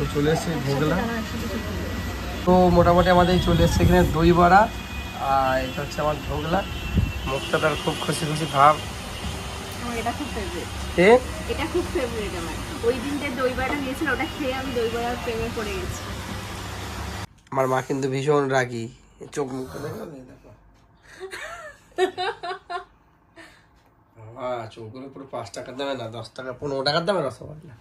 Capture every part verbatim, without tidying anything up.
তো চলে এসেছি ভোগলা। তো মোটামুটি আমাদের চলে এসেছে এখানে দই বড়া, আর এটা হচ্ছে আমার ভোগলা। মুখটা তার খুব খুশি খুশি ভাব। এটা খুব ফেভারিট, এ এটা খুব ফেভারিট আমার। ওই দিনটা দই বড়াটা নিয়েছিল, ওটা খেয়ে আমি দই বড়ার প্রেমে পড়ে গেছি। আমার মা কিন্তু ভীষণ রাগী, চোখ মুখ দেখো দেখো হ্যাঁ, চোখগুলো পুরো পাঁচ টাকার দামে না, দশ টাকা পনেরো টাকার দামে রসগোল্লা।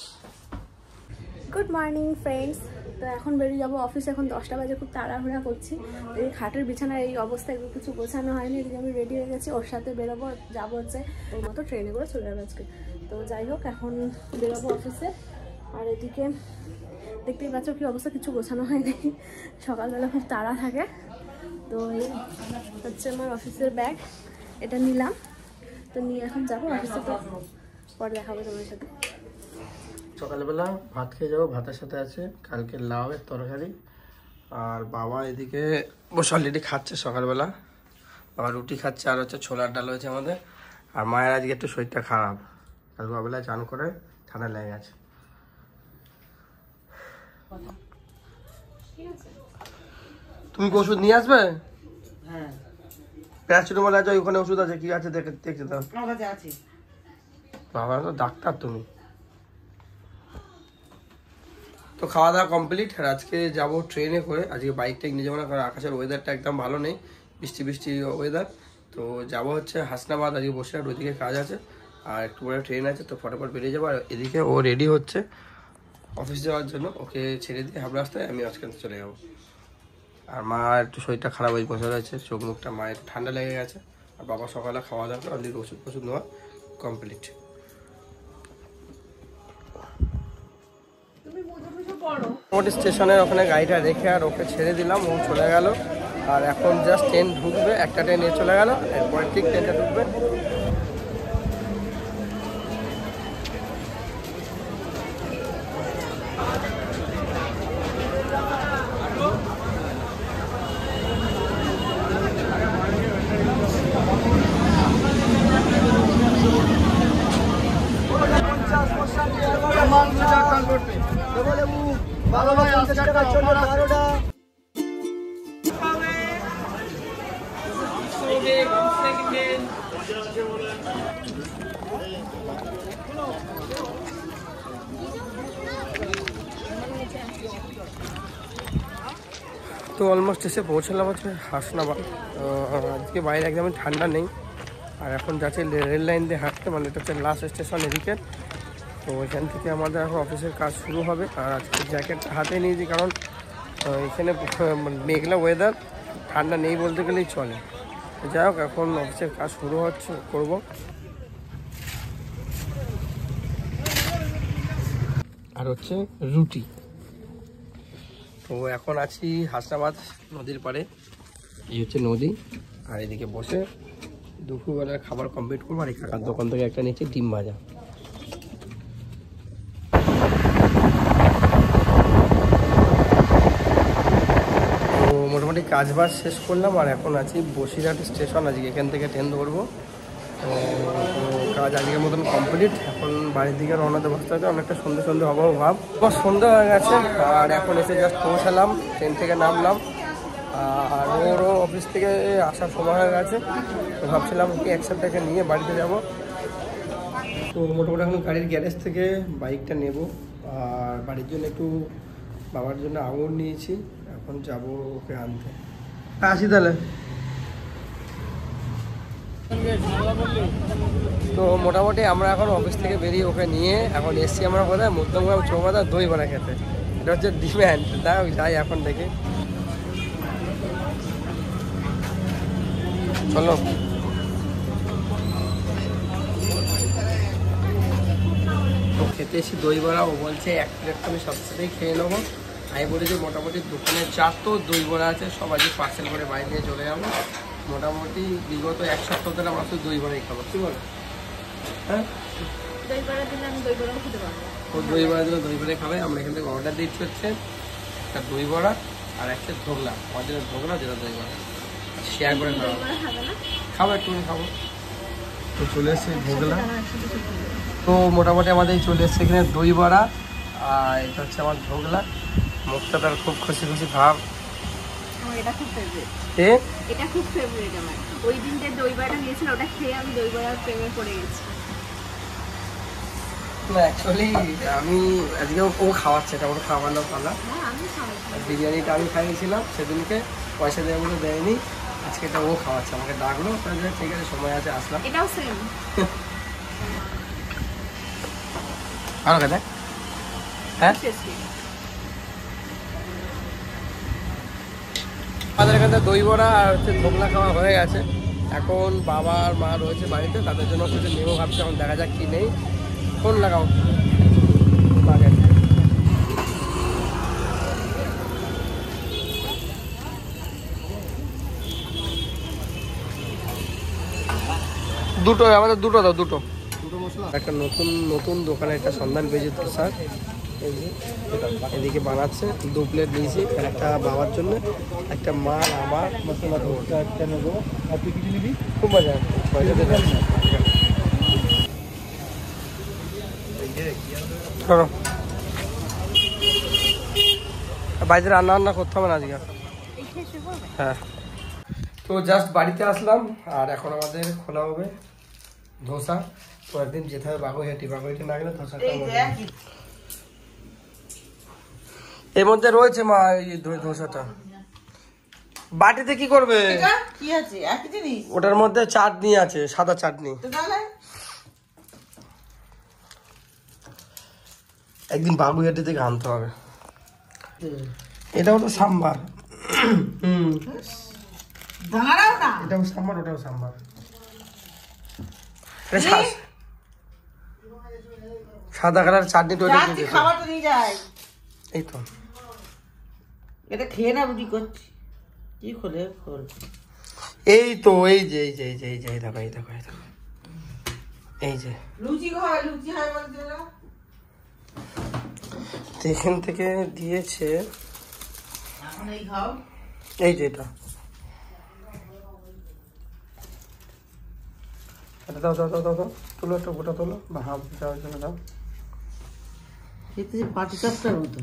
Good morning friends. তো এখন বেরিয়ে যাবো অফিসে, এখন দশটা বাজে, খুব তাড়াহুড়া করছি। এই খাটের বিছানার এই অবস্থায় একটু কিছু গোছানো হয়নি, এদিকে আমি রেডি হয়ে গেছি। ওর সাথে বেরোবো, যাবো হচ্ছে ওর মতো ট্রেনে করে চলে যাবো আজকে। তো যাই হোক, এখন বেরোবো অফিসে। আর এদিকে দেখতেই পাচ্ছ কি অবস্থা, কিছু গোছানো হয়নি, সকালবেলা খুব তাড়া থাকে। তো এই হচ্ছে আমার অফিসের ব্যাগ, এটা নিলাম। তো নিয়ে এখন যাবো অফিসে, তো পরে দেখাবো তোমার সাথে। সকালবেলা ভাত খেয়ে যাবো, ভাতের সাথে আছে কালকে লাউয়ের তরকারি। আর বাবা এদিকে বসে অলরেডি খাচ্ছে সকালবেলা, বাবা রুটি খাচ্ছে, আর হচ্ছে ছোলার ডাল হয়েছে আমাদের। আর মায়ের আজকে একটু শরীরটা খারাপ, কাল বাবেলা চান করে ঠান্ডা লেগে গেছে। তুমি কি ওষুধ নিয়ে আসবে? হ্যাঁ, প্যারাসিটামল আছে ওখানে, ওষুধ আছে, কি আছে দেখে দেখতে দাও। আমার কাছে আছে। বাবা তো ডাক্তার তুমি। তো খাওয়া দাওয়া কমপ্লিট, আর আজকে যাব ট্রেনে করে। আজকে বাইকটা নিয়ে যাবো না, কারণ আকাশের ওয়েদারটা একদম ভালো নেই, বৃষ্টি বৃষ্টি ওয়েদার। তো যাব হচ্ছে হাসনাবাদ, আজকে বসে আর ওইদিকে কাজ আছে, আর একটু পরে ট্রেন আছে, তো ফটাফট বেরিয়ে যাবো। আর এদিকে ও রেডি হচ্ছে অফিস যাওয়ার জন্য, ওকে ছেড়ে দিয়ে হাবড়া রাস্তায় আমি আজকে চলে যাবো। আর মা একটু শরীরটা খারাপ হয়ে বসে রয়েছে, চোখ মুখটা মায়ের ঠান্ডা লেগে গেছে। আর বাবা সকালে খাওয়া দাওয়া করে অলরেডি ওষুধ ফষুধ নেওয়া কমপ্লিট। মোটামুটি স্টেশনের ওখানে গাড়িটা রেখে আর ওকে ছেড়ে দিলাম, ও চলে গেল। আর এখন জাস্ট ট্রেন ঢুকবে, একটা ট্রেন নিয়ে চলে গেল, এরপরে ঠিক ট্রেনটা ঢুকবে। তো অলমোস্ট এসে পৌঁছলাম হচ্ছে হাসনাবাদ। আজকে বাইরে একদমই ঠান্ডা নেই। আর এখন যাচ্ছে রেল লাইন দিয়ে হাঁটতে, মানে এটা হচ্ছে লাস্ট স্টেশন এদিকে। তো এখান থেকে আমাদের এখন অফিসের কাজ শুরু হবে। আর আজকে জ্যাকেটটা হাতে নিয়েছি, কারণ এখানে মেঘলা ওয়েদার, ঠান্ডা নেই বলতে গেলেই চলে। যাই হোক, এখন অফিসের কাজ শুরু হচ্ছে, করব। আর হচ্ছে রুটি। তো এখন আছি হাসনাবাদ নদীর পাড়ে, এই হচ্ছে নদী। আর এদিকে বসে দুপুরবেলার খাবার কমপ্লিট করবো। আর এই কাকার দোকান থেকে একটা নিয়েছি ডিম ভাজা। তো মোটামুটি কাজ বাজ শেষ করলাম, আর এখন আছি বসিরহাট স্টেশন। আজকে এখান থেকে ট্রেন ধরবো। তো কাজ আজকের মতন কমপ্লিট। এখন বাড়ির দিকে রওনা দেবো, বসতে হবে, অনেকটা সন্ধ্যে সন্ধ্যে হবো ভাব। আমার সন্ধ্যা হয়ে গেছে, আর এখন এসে জাস্ট পৌঁছালাম, ট্রেন থেকে নামলাম। আর ওরও অফিস থেকে আসার সময় হয়ে গেছে, তো ভাবছিলাম কি একসাথে নিয়ে বাড়িতে যাব। তো মোটামুটি এখন গাড়ির গ্যারেজ থেকে বাইকটা নেব, আর বাড়ির জন্য একটু বাবার জন্য আঙুর নিয়েছি, এখন যাব ওকে আনতে। আসি তাহলে। তো মোটামুটি আমরা এখন অফিস থেকে বেরিয়ে ওকে নিয়ে এখন এসছি আমরা কোথায়, মধ্যমগ্রাম চৌমাথা দই বড়া খেতে। এটা হচ্ছে ডিম্যান্ড, তাই যাই এখন দেখে। চলো। তো খেতে এসে দই বড়া, ও বলছে এক প্লেট আমি সব সাথেই খেয়ে নেবো। আমি বলেছি মোটামুটি দোকানে যত দই বড়া আছে সব আজকে পার্সেল করে বাইরে নিয়ে চলে যাবো। মোটামুটি বিগত এক সপ্তাহ ধরে আমরা শুধু দই বড়াই খাবো, কি বলো? হ্যাঁ, দই বড়া দিলে আমি দই বড়াও খেতে পারবো। ও দই বড়া দিলে দই বড়াই খাবে। আমরা এখান থেকে অর্ডার দিচ্ছি হচ্ছে একটা দই বড়া আর একটা ধোগলা, আমাদের ধোগলা যেটা দই বড়া শেয়ার করে খাবো। খাবো একটু খাবো। তো চলে এসেছি ভোগলা। তো মোটামুটি আমাদের চলে এসছে এখানে দই বড়া, আর এটা হচ্ছে আমার ঢোকলা। মুখটা তার খুব খুশি খুশি ভাব। আমার এটা খুব ফেভারিট। এ এটা খুব ফেভারিট আমার। ওই দিন যে দই বড়াটা দিয়েছিল ওটা খেয়ে আমি দই বড়ার প্রেমে পড়ে গেছি। না অ্যাকচুয়ালি আমি আজকে ও খাওয়াচ্ছে, এটা ওর খাওয়ানো পালা। হ্যাঁ আমি খাওয়াচ্ছি। বিরিয়ানিটা আমি খাইয়েছিলাম সেদিনকে, পয়সা দেওয়ার মতো দেয়নি। আজকে এটা ও খাওয়াচ্ছে, আমাকে ডাকলো, তাহলে ঠিক আছে সময় আছে আসলাম। এটাও সেম। ভালো খেতে হ্যাঁ। আমাদের এখানে দই বড়া আর হচ্ছে ঢোকলা খাওয়া হয়ে গেছে। এখন বাবা আর মা রয়েছে বাড়িতে, তাদের জন্য কিছু নেবো ভাবছি। এখন দেখা যাক কি নেই। ফোন লাগাও মাকে। দুটো আমাদের দুটো দাও, দুটো দুটো মশলা। একটা নতুন নতুন দোকানে একটা সন্ধান পেয়েছি ধোসার। এই যে এদিকে বানাচ্ছে, দু প্লেট নিয়েছি, একটা বাবার জন্য, একটা মা আমার মশলা ধোসা একটা নেবো। আর তুই কিছু নিবি? খুব মজা পয়সা দেবেন না। বাড়িতে রান্না বান্না করতে হবে না আজকে। হ্যাঁ তো জাস্ট বাড়িতে আসলাম, আর এখন আমাদের খোলা হবে ধোসা। তো একদিন যেতে হবে বাগুইহাটি, বাগুইহাটি না গেলে ধোসা। এর মধ্যে রয়েছে মা এই ধোসাটা। বাটিতে কি করবে? কি আছে? একই জিনিস। ওটার মধ্যে চাটনি আছে, সাদা চাটনি। একদিন বাগুইহাটি থেকে আনতে হবে। এটাও তো সাম্বার। হম দাঁড়াও না। এটাও সাম্বার, ওটাও সাম্বার। সাদা কালার চাটনি তৈরি খাবারটা নিয়ে যায়। এই তো এটা খেয়ে না বুঝি করছি কি খোলে খোল। এই তো এই যে এই যে এই যে এই যে এই দেখো এই দেখো এই দেখো এই যে লুচি হয়, লুচি হয় বলতে না। এখান থেকে দিয়েছে। এখন এই খাও। এই যে এটা এটা দাও দাও দাও দাও দাও তুলো, একটা গোটা তোলো বা হাফ দেওয়ার জন্য দাও। খেতে যে পাটি চাপটার মতো।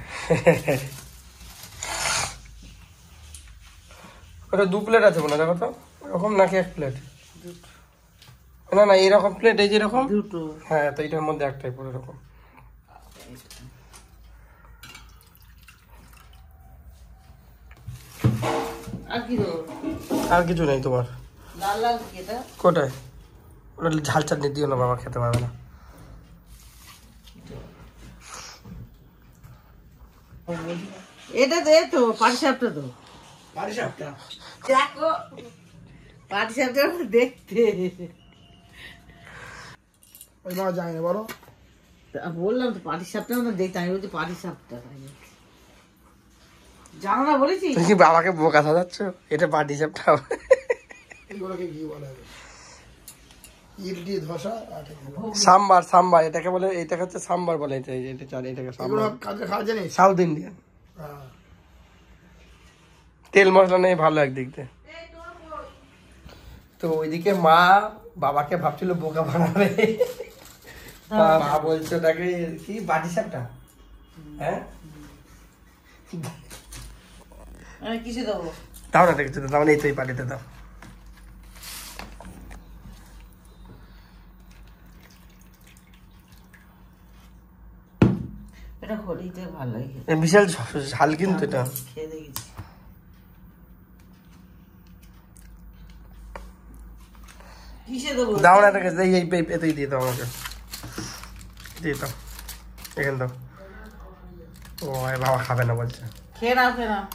ওটা দু প্লেট আছে মনে হয়, দেখো তো ওরকম নাকি এক প্লেট? না না এইরকম প্লেট, এই যে এরকম দুটো। হ্যাঁ তো এইটার মধ্যে একটাই পুরো এরকম। আর কি দেবো? আর কিছু নেই তোমার? লাল লাল এটা কোটায়? ওটা ঝাল চাটনি দিও না, বাবা খেতে পারবে না। এটা দে তো, পাটি সাপটা তো। পাটি সাপটা দেখো, পাটি সাপটা দেখতে ওই মা যায় না বলো। বললাম তো পাটি সাপটা মতো দেখতে, আমি বলছি পাটি সাপটা জানো না বলেছি। তুমি কি বাবাকে বোকা সাজাচ্ছ? এটা পাটি সাপটা। এগুলোকে কি বলা হবে? ইডলি ধোসা সাম্বার। সাম্বার এটাকে বলে, এটাকে হচ্ছে সাম্বার বলে। এটা এটা চাল, এটাকে সাম্বার। কাজে খাওয়া জানি সাউথ ইন্ডিয়ান। তেল মশলা নেই, ভালো একদিক দিয়ে। তো ওইদিকে মা বাবাকে ভাবছিল বোকা বানাবে। মা বলছে ওটাকে কি বাটি সাপটা। হ্যাঁ কিসে দেবো? দাও না কিছু দাও না, এই তো এই পাটিতে দাও। এটা খড়িতে ভালো লাগে। বিশাল ঝাল কিন্তু এটা। খেয়ে দেখেছি। কিসে দেবো? দাও না এটাকে, এই এই এতেই দিয়ে দাও আমাকে, দিয়ে দাও এখানে দাও। ও বাবা খাবে না বলছে। খেয়ে নাও, খেয়ে নাও।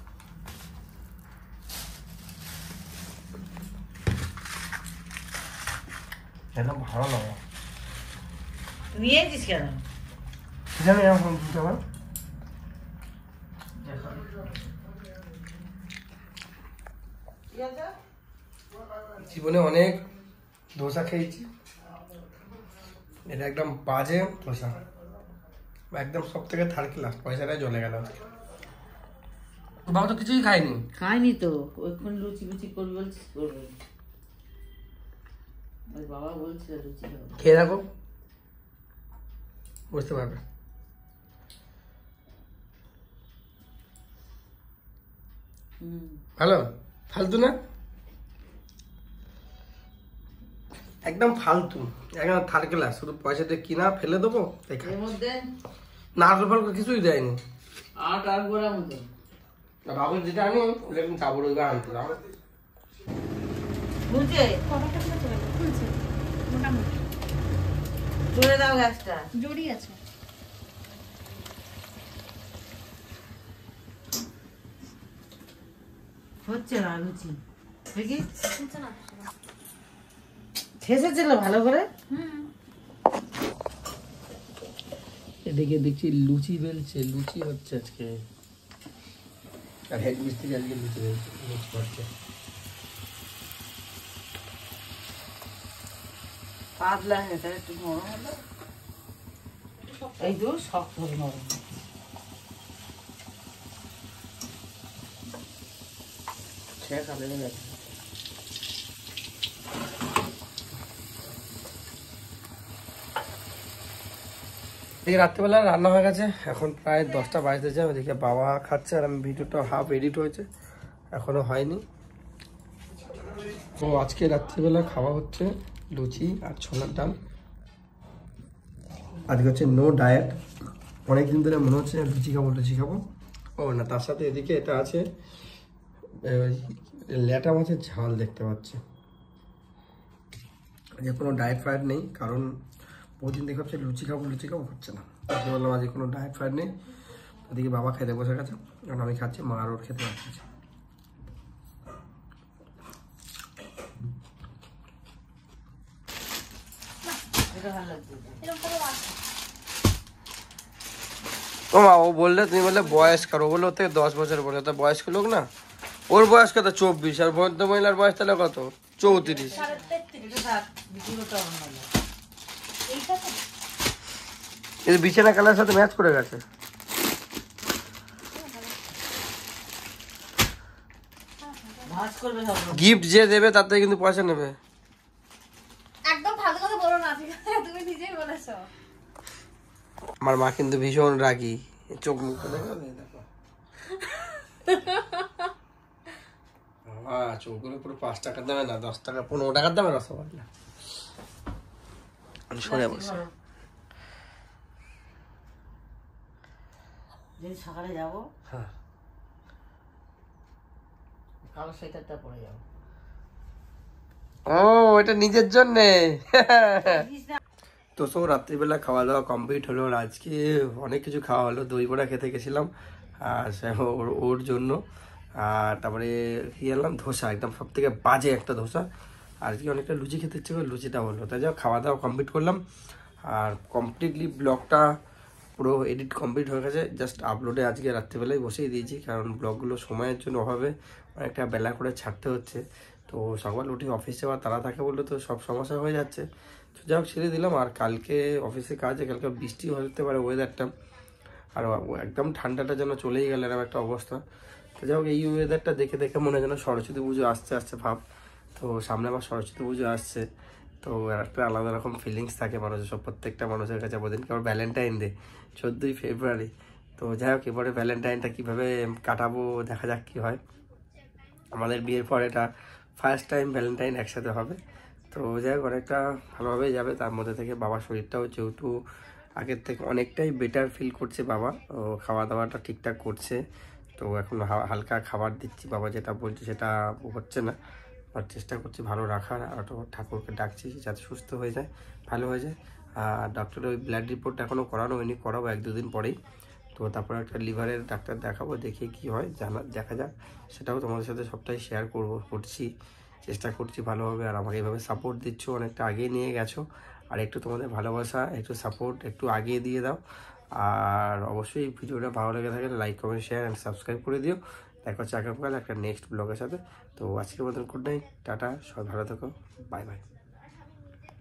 এটা ভালো লাগে। নিয়েছিস কেন? জানি এখন দিতে হবে। জীবনে অনেক ধোসা খেয়েছি, এটা একদম বাজে ধোসা, একদম সব থেকে থার্ড ক্লাস। পয়সাটাই চলে গেল। বাবা তো কিছুই খায়নি। খাইনি তো, ওইখানে লুচি লুচি করবে বলছিস, করবে। বাবা বলছে লুচি খেয়ে দেখো, বুঝতে পারবে। ভালো ফালতু না, একদম ফালতু, একদম থার্ড ক্লাস, শুধু পয়সা দিয়ে কিনা ফেলে দেবো। এর মধ্যে নারকেল ফালকো কিছুই দেয়নি। আট আট গোড়ার মতো বাবু যেটা আনি এরকম চাবড় ওইবার আনতে দাও। বুঝছে চলে দাও গ্যাসটা, জড়ি আছে। হচ্ছে না লুচি দেখি ঠেসেছিল ভালো করে। এদিকে দেখছি লুচি বেলছে, লুচি হচ্ছে আজকে, আর হেড মিস্ত্রি আজকে লুচি বেলছে, লুচি করছে। পাতলা এটা একটু নরম হলো, এই তো শক্ত হলো নরম। সে খাবে না। এদিকে রাত্রিবেলা রান্না হয়ে গেছে, এখন প্রায় দশটা বাজতেছে। ওদিকে বাবা খাচ্ছে আর আমি ভিডিওটা হাফ এডিট হয়েছে, এখনো হয়নি। তো আজকে রাত্রিবেলা খাওয়া হচ্ছে লুচি আর ছোলার ডাল। আজকে হচ্ছে নো ডায়েট, অনেকদিন ধরে মনে হচ্ছে লুচি খাবো লুচি খাবো। ও না, তার সাথে এদিকে এটা আছে ল্যাটা মাছের ঝাল দেখতে পাচ্ছি। আজকে কোনো ডায়েট ফায়েট নেই, কারণ বহুদিন দেখে হচ্ছে লুচি খাবো লুচি খাবো হচ্ছে না। আজকে বললাম আজকে কোনো ডায়েট ফায়েট নেই। ওদিকে বাবা খেতে বসে গেছে, কারণ আমি খাচ্ছি, মা আর ওর খেতে পারছি। ও মা, ও বললে তুমি বললে বয়স কারো, বললো ওর থেকে দশ বছর বড়, তো বয়স্ক লোক না, ওর বয়স কত চব্বিশ, আর ভদ্র মহিলার বয়স তাহলে কত চৌত্রিশ। এই বিছানা কালার সাথে ম্যাচ করে গেছে। গিফট যে দেবে তার থেকে কিন্তু পয়সা নেবে। একদম ফালতু কথা বলো না, ঠিক আছে? তুমি নিজেই বলেছো। আমার মা কিন্তু ভীষণ রাগী, চোখ মুখ দেখো, চোখগুলো পুরো পাঁচ টাকার দামে না, দশ টাকা পনেরো টাকার দামে রসগোল্লা। সরে বসে সকালে যাবো, হ্যাঁ কালো সোয়েটারটা পরে যাবো। ও এটা নিজের জন্যে। তো সব রাত্রিবেলা খাওয়া দাওয়া কমপ্লিট হলো। আর আজকে অনেক কিছু খাওয়া হলো, দই বড়া খেতে গেছিলাম আর ওর ওর জন্য। আর তারপরে খেয়ে এলাম ধোসা, একদম সব থেকে বাজে একটা ধোসা। আর আজকে অনেকটা লুচি খেতে ইচ্ছে করে, লুচিটা হলো। তাই যাও খাওয়া দাওয়া কমপ্লিট করলাম, আর কমপ্লিটলি ব্লগটা পুরো এডিট কমপ্লিট হয়ে গেছে। জাস্ট আপলোডে আজকে রাত্রিবেলায় বসেই দিয়েছি, কারণ ব্লগগুলো সময়ের জন্য অভাবে অনেকটা বেলা করে ছাড়তে হচ্ছে। তো সকাল উঠে অফিসে আবার তারা থাকে বললে তো সব সমস্যা হয়ে যাচ্ছে। তো যাই হোক ছেড়ে দিলাম। আর কালকে অফিসে কাজে, কালকে বৃষ্টি হতে পারে ওয়েদারটা, আর একদম ঠান্ডাটা যেন চলেই গেল এরকম একটা অবস্থা। তো যাই হোক এই ওয়েদারটা দেখে দেখে মনে হয় যেন সরস্বতী পুজো আসতে আসতে ভাব। তো সামনে আবার সরস্বতী পুজো আসছে, তো একটা আলাদা রকম ফিলিংস থাকে মানুষের, সব প্রত্যেকটা মানুষের কাছে। ওদিনকে আবার ভ্যালেন্টাইন ডে, চোদ্দোই ফেব্রুয়ারি। তো যাই হোক এবারে ভ্যালেন্টাইনটা কীভাবে কাটাবো দেখা যাক কী হয়। আমাদের বিয়ের পর এটা ফার্স্ট টাইম ভ্যালেন্টাইন একসাথে হবে। তো যাই হোক অনেকটা ভালোভাবেই যাবে। তার মধ্যে থেকে বাবার শরীরটাও যেহেতু আগের থেকে অনেকটাই বেটার ফিল করছে, বাবা ও খাওয়া দাওয়াটা ঠিকঠাক করছে। তো এখন হালকা খাবার দিচ্ছি, বাবা যেটা বলছে সেটা হচ্ছে না, আর চেষ্টা করছি ভালো রাখার। আর ঠাকুরকে ডাকছি যাতে সুস্থ হয়ে যায়, ভালো হয়ে যায়। আর ডক্টরের ওই ব্লাড রিপোর্ট এখনও করানো হয়নি, করাবো এক দুদিন পরেই। তো তারপরে একটা লিভারের ডাক্তার দেখাবো, দেখে কি হয় জানা দেখা যাক। সেটাও তোমাদের সাথে সবটাই শেয়ার করবো, করছি, চেষ্টা করছি ভালোভাবে। আর আমাকে এইভাবে সাপোর্ট দিচ্ছ, অনেকটা আগিয়ে নিয়ে গেছো। আর একটু তোমাদের ভালোবাসা, একটু সাপোর্ট একটু আগিয়ে দিয়ে দাও। আর অবশ্যই ভিডিওটা ভালো লেগে থাকে like comment share and subscribe করে দিও। দেখা হচ্ছে আগামীকাল একটা নেক্সট ব্লগের সাথে। তো আজকের মতন গুড নাইট, টাটা, সবাই ভালো থাকো, বাই বাই।